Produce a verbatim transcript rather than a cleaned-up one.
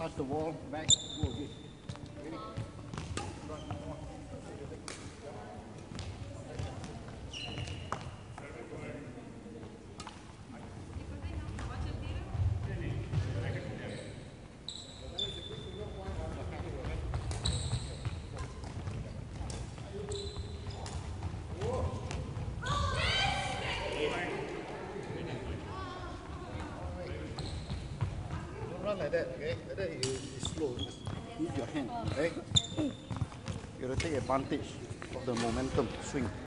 touch the wall, back, go again. Ready? Run like that, okay? Like that you, you slow. Just use your hand, okay? You have to take advantage of the momentum swing.